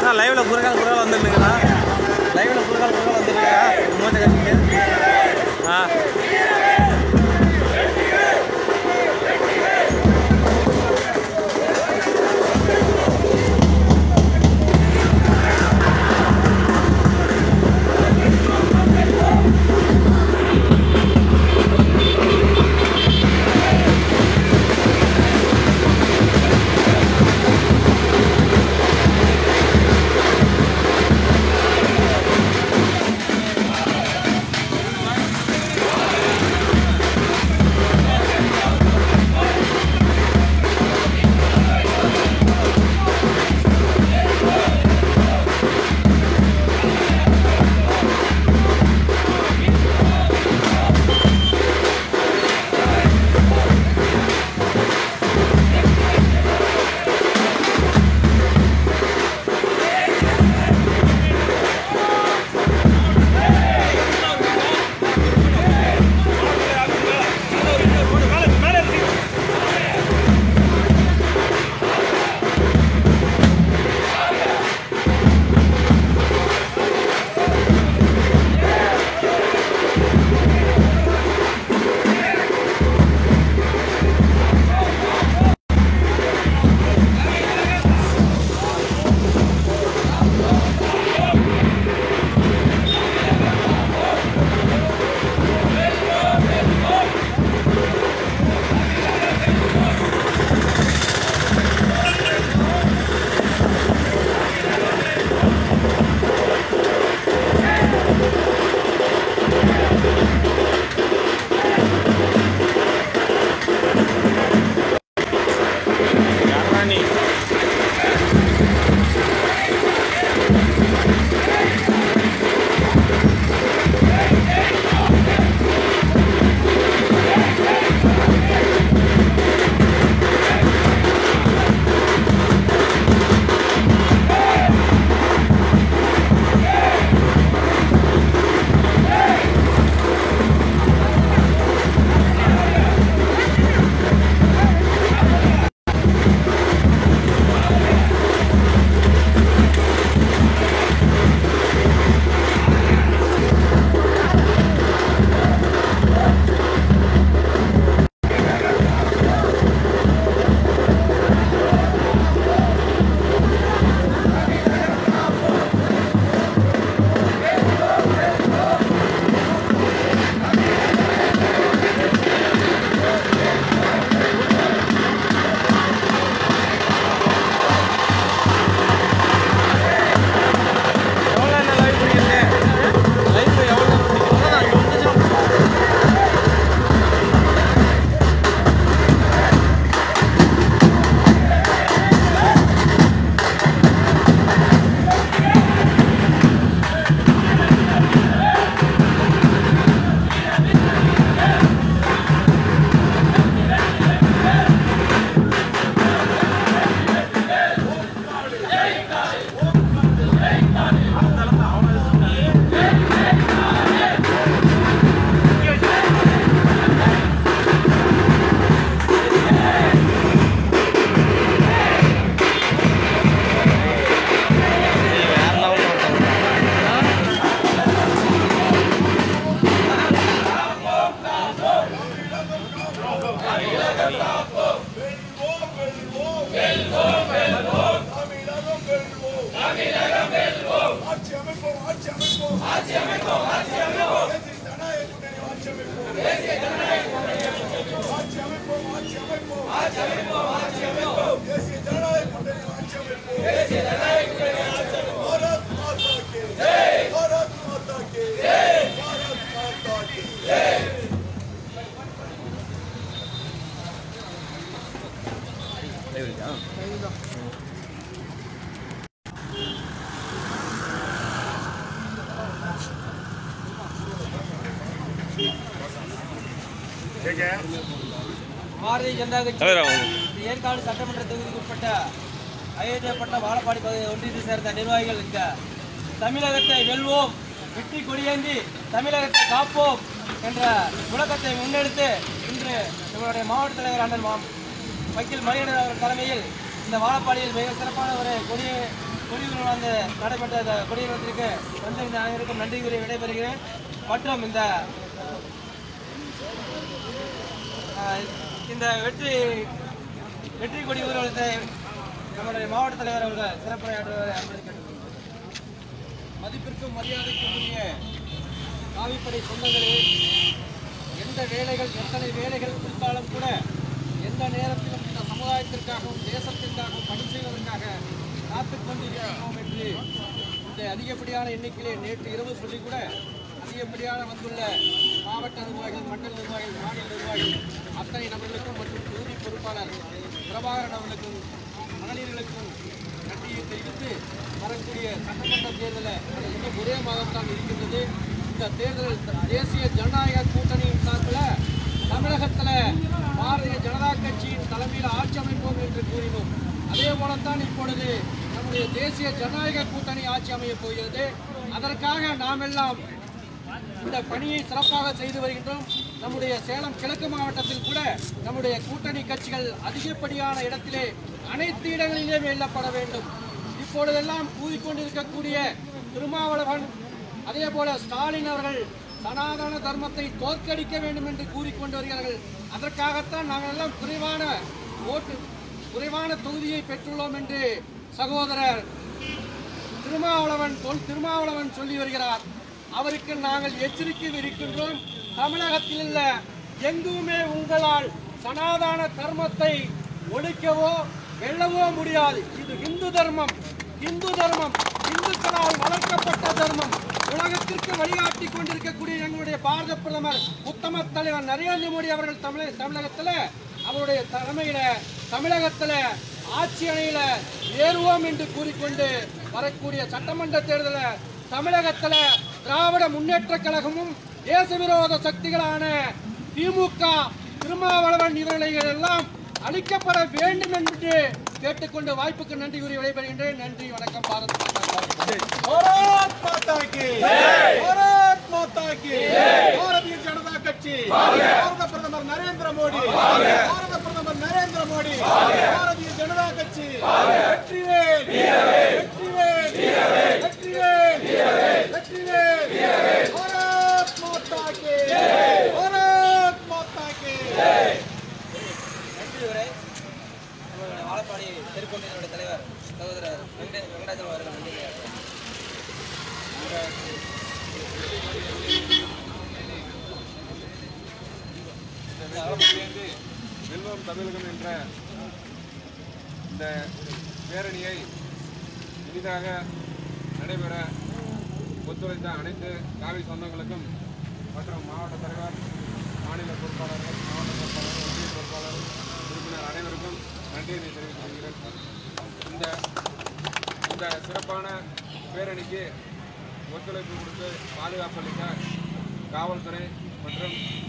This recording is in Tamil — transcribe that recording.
லைவ்ல குறுகால் வந்துருக்குண்ணா. லைவ்ல குறுகால் வந்துருக்கா மூச்சை கட்டிட்டு. பாரதிய ஜனதா கட்சி ஏற்காடு சட்டமன்ற தொகுதிக்கு உட்பட்ட அயோத்தியாப்பட்ட வாழப்பாடி ஒன்றியத்தை சேர்ந்த நிர்வாகிகள் இந்த தமிழகத்தை வெல்வோம், வெற்றி கொடியேந்தி தமிழகத்தை காப்போம் என்ற முழக்கத்தை முன்னெடுத்து இன்று நம்மளுடைய மாவட்ட தலைவர் அண்ணன் வக்கீல் மணிகண்டன் அவர்கள் தலைமையில் இந்த வாழப்பாடியில் மிக சிறப்பான ஒரு கொடியூர் வந்து நடைபெற்ற இந்த கொடியூரத்திற்கு வந்திருந்த அனைவருக்கும் நன்றி கூறி விடைபெறுகிறேன். மற்றும் இந்த வெற்றி கொடி ஊர்வலத்தை நம்முடைய மாவட்ட தலைவர் அவர்கள் சிறப்புரையாற்றுவார். மதிப்பிற்கும் மரியாதைக்கும் உரிய காவிப்படை சொந்தங்களே, எந்த வேலைகள் எத்தனை வேலைகள் கொடுத்தாலும் கூட எந்த நேரத்திலும் இந்த சமுதாயத்திற்காகவும் தேசத்திற்காகவும் பணி செய்வதற்காக காத்துக் கொண்டிருக்கிறோம் என்று இந்த அதிகப்படியான எண்ணிக்கையிலே நேற்று இரவு சொல்லி கூட அதிகப்படியான வந்துள்ள மாவட்ட நிர்வாகிகள், மண்டல நிர்வாகிகள், மாநில நிர்வாகிகள் அத்தனை நபர்களுக்கும் மற்றும் தொகுதி பொறுப்பாளர் பிரபாகரன் அவர்களுக்கும் மகளிர்களுக்கும் நன்றியை தெரிவித்து வரக்கூடிய சட்டமன்ற தேர்தலில் அது இன்னும் ஒரே மாதம்தான் இருக்கின்றது. இந்த தேர்தல் தேசிய ஜனநாயக கூட்டணியின் சார்பில் தமிழகத்தில் பாரதிய ஜனதா கட்சியின் தலைமையில் ஆட்சி அமைப்போம் என்று கூறினோம். அதே போலத்தான் இப்பொழுது நம்முடைய தேசிய ஜனநாயக கூட்டணி ஆட்சி அமையப் போகிறது. அதற்காக நாம் எல்லாம் இந்த பணியை சிறப்பாக செய்து வருகின்றோம். நம்முடைய சேலம் கிழக்கு மாவட்டத்தில் கூட நம்முடைய கூட்டணி கட்சிகள் அதிகப்படியான இடத்திலே அனைத்து இடங்களிலே வெல்லப்பட வேண்டும். இப்பொழுதெல்லாம் கூறிக்கொண்டிருக்கக்கூடிய திருமாவளவன், அதே போல ஸ்டாலின் அவர்கள் சனாதன தர்மத்தை தோற்கடிக்க வேண்டும் என்று கூறிக்கொண்டு வருகிறார்கள். அதற்காகத்தான் நாங்கள் எல்லாம் குறைவான தொகுதியை பெற்றுள்ளோம் என்று சகோதரர் திருமாவளவன் சொல்லி வருகிறார். அவருக்கு நாங்கள் எச்சரிக்கை விடுக்கின்றோம். தமிழகத்தில் உள்ள எங்குமே உங்களால் சனாதன தர்மத்தை ஒழிக்கவோ வெல்லவோ முடியாது. இது இந்து தர்மம், இந்துக்களால் வளர்க்கப்பட்ட தர்மம். உலகத்திற்கு வழிகாட்டி கொண்டிருக்கக்கூடிய எங்களுடைய பாரத பிரதமர் உத்தம தலைவர் நரேந்திர மோடி அவர்கள் தமிழகத்தில் அவருடைய தலைமையில தமிழகத்தில் ஆட்சி அணையில ஏறுவோம் என்று கூறிக்கொண்டு வரக்கூடிய சட்டமன்ற தேர்தலில் தமிழகத்தில் திராவிட முன்னேற்ற கழகமும் தேச விரோத சக்திகளான திமுக, திருமாவளவன் இவர்கள் எல்லாம் அளிக்கப்பட வேண்டும் என்று கேட்டுக்கொண்டு வாய்ப்புக்கு நன்றி கூறி விடைபெறுகின்றேன். நன்றி, வணக்கம். பாரத் மாதா கி ஜெய். பாரத் மாதா கி ஜெய். பாரதிய ஜனதா கட்சி, பாரத பிரதமர் நரேந்திர மோடி, பாரதிய ஜனதா கட்சி வெற்றிவேல், பாரத் மாதா கி ஜெய். பாரத் மாதா கி ஜெய். வாழப்பாடி தெருக்கொண்டினுடைய தலைவர் சகோதரர் வெங்கடாஜலம் அவர்கள் நன்றி. வெல்வோம் தமிழகம் என்ற இந்த பேரணியை இனிதாக நடைபெற ஒத்துழைத்த அனைத்து காவி சொந்தங்களுக்கும் மற்றும் மாவட்ட தலைவர், மாநில பொறுப்பாளர்கள், ஒன்றிய பொறுப்பாளர், உறுப்பினர் அனைவருக்கும் நன்றியை தெரிவித்துக் கொள்கிறேன். இந்த சிறப்பான பேரணிக்கு ஒத்துழைப்பு கொடுத்து பாதுகாப்பு அளித்த காவல்துறை மற்றும்